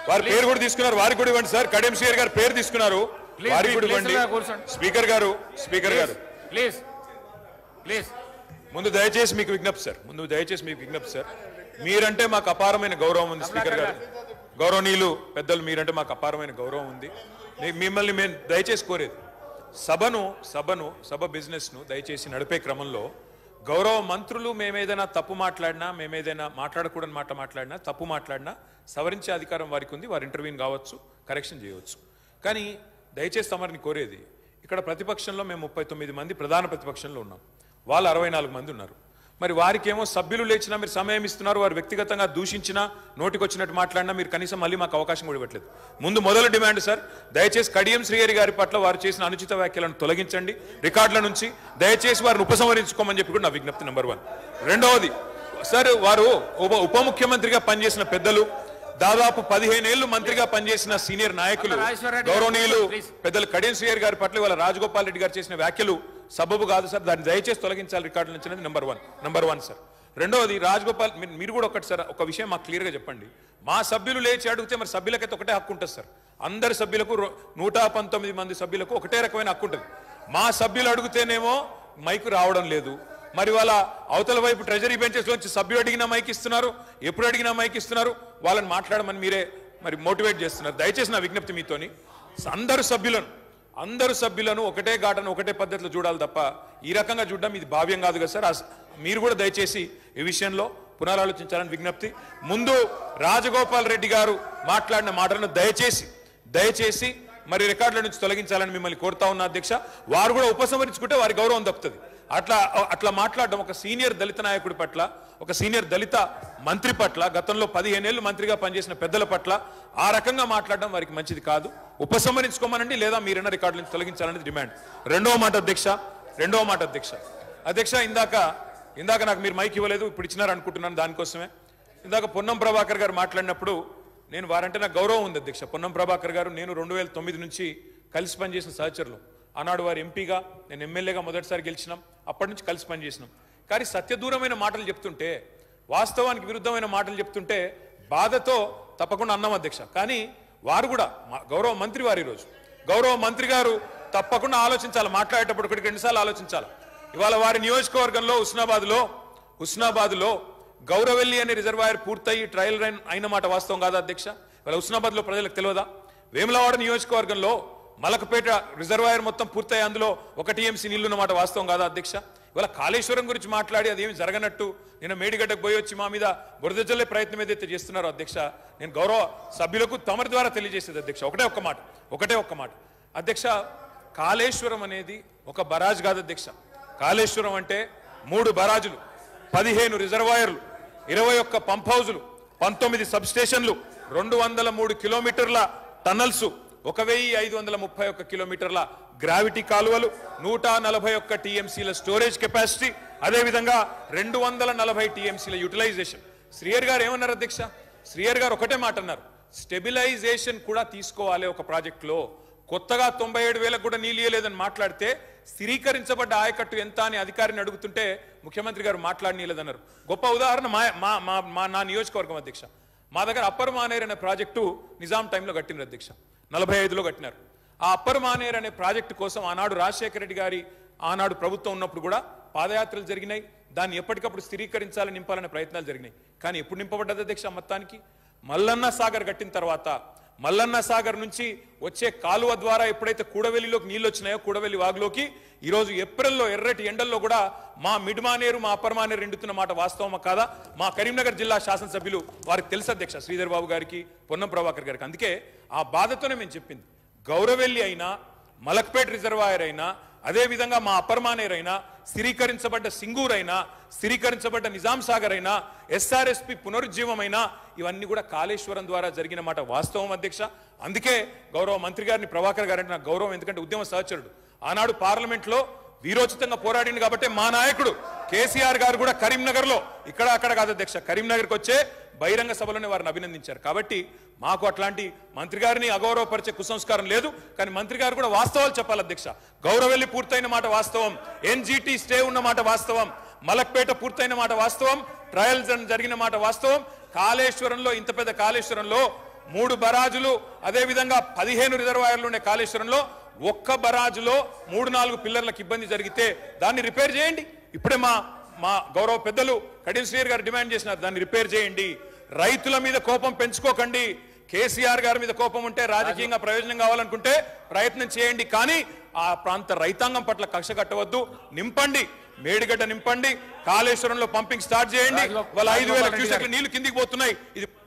వారి పేరు కూడా తీసుకున్నారు, వారికి కూడా ఇవ్వండి సార్. కడియం శ్రీహరి గారు పేరు తీసుకున్నారు, వారికి కూడా ఇవ్వండి. స్పీకర్ గారు ప్లీజ్ ముందు దయచేసి మీకు విజ్ఞప్తి సార్, మీరంటే మాకు అపారమైన గౌరవం ఉంది. స్పీకర్ గారు, గౌరవనీయులు పెద్దలు, మీరంటే మాకు అపారమైన గౌరవం ఉంది. మిమ్మల్ని మేము దయచేసి కోరేది, సభ బిజినెస్ ను దయచేసి నడిపే క్రమంలో గౌరవ మంత్రులు మేమేదైనా తప్పు మాట్లాడినా, మేమేదైనా మాట్లాడకూడని మాట మాట్లాడినా, తప్పు మాట్లాడినా సవరించే అధికారం వారికి ఉంది. వారు ఇంటర్వ్యూన్ కావచ్చు, కరెక్షన్ చేయవచ్చు. కానీ దయచేసి తమరిని కోరేది, ఇక్కడ ప్రతిపక్షంలో మేము 39 మంది ప్రధాన ప్రతిపక్షంలో ఉన్నాం, వాళ్ళు 64 మంది ఉన్నారు. మరి వారికేమో సభ్యులు లేచినా మీరు సమయం ఇస్తున్నారు, వారు వ్యక్తిగతంగా దూషించినా, నోటికొచ్చినట్టు మాట్లాడినా మీరు కనీసం మళ్ళీ మాకు అవకాశం కూడా ఇవ్వట్లేదు. మొదలు డిమాండ్ సార్, దయచేసి కడియం శ్రీహరి గారి పట్ల వారు చేసిన అనుచిత వ్యాఖ్యలను తొలగించండి రికార్డుల నుంచి, దయచేసి వారిని ఉపసంహరించుకోమని చెప్పి కూడా నా విజ్ఞప్తి నెంబర్ 1. రెండవది సార్, వారు ఉప ముఖ్యమంత్రిగా పనిచేసిన పెద్దలు, దాదాపు 15 ఏళ్లు మంత్రిగా పనిచేసిన సీనియర్ నాయకులు, గౌరవనీయులు పెద్దలు కడియం శ్రీహరి గారి పట్ల వాళ్ళ రాజగోపాల్ రెడ్డి గారు చేసిన వ్యాఖ్యలు సబబు కాదు సార్, దాన్ని దయచేసి తొలగించాలి రికార్డుల నుంచి అనేది నెంబర్ వన్ సార్. రెండవది రాజగోపాల్, మీరు కూడా ఒకటి సార్, ఒక విషయం మాకు క్లియర్గా చెప్పండి. మా సభ్యులు లేచి అడిగితే మరి సభ్యులకైతే ఒకటే హక్కు ఉంటుంది సార్, అందరి సభ్యులకు 119 మంది సభ్యులకు ఒకటే రకమైన హక్కు ఉంటుంది. మా సభ్యులు అడిగితేనేమో మైకు రావడం లేదు, మరి వాళ్ళ అవతల వైపు ట్రెజరీ బెంచెస్ లోంచి సభ్యులు అడిగినా మైక్ ఇస్తున్నారు, ఎప్పుడు అడిగినా మైక్ ఇస్తున్నారు, వాళ్ళని మాట్లాడమని మీరే మరి మోటివేట్ చేస్తున్నారు. దయచేసి నా విజ్ఞప్తి మీతోని, అందరు సభ్యులను ఒకటే ఘాటను ఒకటే పద్ధతిలో చూడాలి తప్ప ఈ రకంగా చూడడం ఇది భావ్యం కాదు కదా సార్. మీరు కూడా దయచేసి ఈ విషయంలో పునరాలోచించాలని విజ్ఞప్తి. ముందు రాజగోపాల్ రెడ్డి గారు మాట్లాడిన మాటలను దయచేసి మరి రికార్డుల నుంచి తొలగించాలని మిమ్మల్ని కోరుతా ఉన్నా అధ్యక్ష. వారు కూడా ఉపసంహరించుకుంటే వారి గౌరవం దక్కుతుంది. అట్లా మాట్లాడడం ఒక సీనియర్ దళిత నాయకుడి పట్ల, ఒక సీనియర్ దళిత మంత్రి పట్ల, గతంలో 15 ఏళ్లు మంత్రిగా పనిచేసిన పెద్దల పట్ల ఆ రకంగా మాట్లాడడం వారికి మంచిది కాదు. ఉపసంహరించుకోమనండి, లేదా మీరైనా రికార్డుల నుంచి తొలగించాలనేది డిమాండ్. రెండవ మాట అధ్యక్ష, ఇందాక నాకు మీరు మైక్ ఇవ్వలేదు, ఇప్పుడు ఇచ్చినారు అనుకుంటున్నాను, దానికోసమే. ఇందాక పొన్నం ప్రభాకర్ గారు మాట్లాడినప్పుడు నేను వారంటే నాకు గౌరవం ఉంది అధ్యక్ష. పొన్నం ప్రభాకర్ గారు నేను 2009 నుంచి కలిసి పనిచేసిన సహచరులు. ఆనాడు వారు ఎంపీగా, నేను ఎమ్మెల్యేగా మొదటిసారి గెలిచినాం, అప్పటి నుంచి కలిసి పనిచేసినాం. కానీ సత్యదూరమైన మాటలు చెప్తుంటే, వాస్తవానికి విరుద్ధమైన మాటలు చెప్తుంటే బాధతో తప్పకుండా అన్నాం అధ్యక్ష. కానీ వారు కూడా గౌరవ మంత్రి వారు, ఈరోజు గౌరవ మంత్రి గారు తప్పకుండా ఆలోచించాలి, మాట్లాడేటప్పుడు ఒకటికి 2 సార్లు ఆలోచించాలి. ఇవాళ వారి నియోజకవర్గంలో హుస్నాబాద్లో గౌరవెల్లి అనే రిజర్వాయర్ పూర్తయి ట్రయల్ రన్ అయిన మాట వాస్తవం కాదా అధ్యక్ష? ఇవాళ హుస్నాబాద్లో ప్రజలకు తెలియదా? వేములవాడ నియోజకవర్గంలో మలకపేట రిజర్వాయర్ మొత్తం పూర్తయి అందులో 1 TMC నీళ్లున్న మాట వాస్తవం కాదా అధ్యక్ష? ఇవాళ కాళేశ్వరం గురించి మాట్లాడి అదేమి జరగనట్టు నేను మేడిగడ్డకు పోయి వచ్చి మా మీద బురద జల్లే ప్రయత్నం ఏదైతే చేస్తున్నారో అధ్యక్ష, నేను గౌరవ సభ్యులకు తమరి ద్వారా తెలియజేసేది అధ్యక్ష ఒకటే ఒక్క మాట అధ్యక్ష. కాళేశ్వరం అనేది ఒక బరాజ్ కాదు అధ్యక్ష. కాళేశ్వరం అంటే 3 బరాజులు, 15 రిజర్వాయర్లు, 21 పంప్ హౌజులు, 19 సబ్ స్టేషన్లు, 203 కిలోమీటర్ల టన్నల్స్, 1531 కిలోమీటర్ల గ్రావిటీ కాలువలు, 141 TMCల స్టోరేజ్ కెపాసిటీ, అదేవిధంగా 240 TMCల యూటిలైజేషన్. శ్రీహరి గారు ఏమన్నారు అధ్యక్ష? శ్రీహరి గారు ఒకటే మాట అన్నారు, స్టెబిలైజేషన్ కూడా తీసుకోవాలి ఒక ప్రాజెక్టులో. కొత్తగా 97,000 కూడా నీళ్ళు ఇయ్యలేదని మాట్లాడితే స్థిరీకరించబడ్డ ఆయకట్టు ఎంత అని అధికారిని అడుగుతుంటే ముఖ్యమంత్రి గారు మాట్లాడనీయలేదన్నారు. గొప్ప ఉదాహరణ నా నియోజకవర్గం అధ్యక్ష. మా దగ్గర అప్పర్ మానేర్ అనే ప్రాజెక్టు నిజాం టైంలో కట్టినారు అధ్యక్ష, 45లో కట్టినారు. ఆ అప్పర్ మానేర్ అనే ప్రాజెక్టు కోసం ఆనాడు రాజశేఖర రెడ్డి గారి ఆనాడు ప్రభుత్వం ఉన్నప్పుడు కూడా పాదయాత్రలు జరిగినాయి. దాన్ని ఎప్పటికప్పుడు స్థిరీకరించాలని నింపాలనే ప్రయత్నాలు జరిగినాయి. కానీ ఎప్పుడు నింపబడ్డది అధ్యక్ష? మొత్తానికి మల్లన్న సాగర్ కట్టిన తర్వాత మల్లన్న సాగర్ నుంచి వచ్చే కాలువ ద్వారా ఎప్పుడైతే కూడవెల్లిలోకి నీళ్ళు వచ్చినాయో, కూడవెల్లి వాగులోకి ఈరోజు ఏప్రిల్లో ఎర్రటి ఎండల్లో కూడా మా మిడ్ మానేరు, మా అప్పర్ మానేరు ఎండుతున్న మాట వాస్తవమా కాదా? మా కరీంనగర్ జిల్లా శాసనసభ్యులు వారికి తెలుసు అధ్యక్ష, శ్రీధర్ బాబు గారికి, పొన్నం ప్రభాకర్ గారికి. అందుకే ఆ బాధతోనే మేము చెప్పింది, గౌరవెల్లి అయినా, మలక్పేట రిజర్వాయర్ అయినా, అదేవిధంగా మా అప్పర్ మానేర్ అయినా, స్థిరీకరించబడ్డ సింగూర్ అయినా, స్థిరీకరించబడ్డ నిజాం సాగర్ అయినా, SRSP పునరుజ్జీవమైనా, ఇవన్నీ కూడా కాళేశ్వరం ద్వారా జరిగిన మాట వాస్తవం అధ్యక్ష. అందుకే గౌరవ మంత్రి గారిని, ప్రభాకర్ గారంటే నాకు గౌరవం, ఎందుకంటే ఉద్యమ సహచరుడు. ఆనాడు పార్లమెంట్లో వీరోచితంగా పోరాడింది కాబట్టి మా నాయకుడు కేసీఆర్ గారు కూడా కరీంనగర్లో, ఇక్కడ అక్కడ కాదు అధ్యక్ష, కరీంనగర్కి వచ్చే బహిరంగ సభలోనే వారిని అభినందించారు. కాబట్టి మాకు అట్లాంటి మంత్రి గారిని అగౌరవపరిచే కుసంస్కారం లేదు. కానీ మంత్రి గారు కూడా వాస్తవాలు చెప్పాలి అధ్యక్ష. గౌరవెల్లి పూర్తయిన మాట వాస్తవం, NGT స్టే ఉన్న మాట వాస్తవం, మలక్పేట పూర్తయిన మాట వాస్తవం, ట్రయల్స్ జరిగిన మాట వాస్తవం. కాళేశ్వరంలో, ఇంత పెద్ద కాళేశ్వరంలో 3 బరాజులు అదే విధంగా 15 రిజర్వాయర్లు ఉండే కాళేశ్వరంలో ఒక్క బరాజులో 3-4 పిల్లర్లకు ఇబ్బంది జరిగితే దాన్ని రిపేర్ చేయండి. ఇప్పుడే మా గౌరవ పెద్దలు కడియం శ్రీహరి గారు డిమాండ్ చేసినారు, దాన్ని రిపేర్ చేయండి. రైతుల మీద కోపం పెంచుకోకండి. కేసీఆర్ గారి మీద కోపం ఉంటే రాజకీయంగా ప్రయోజనం కావాలనుకుంటే ప్రయత్నం చేయండి, కానీ ఆ ప్రాంత రైతాంగం పట్ల కక్ష కట్టవద్దు. నింపండి, మేడిగడ్డ నింపండి, కాళేశ్వరంలో పంపింగ్ స్టార్ట్ చేయండి. వాళ్ళ 5,000 క్యూసెక్ల నీళ్లు కిందికి పోతున్నాయి. ఇది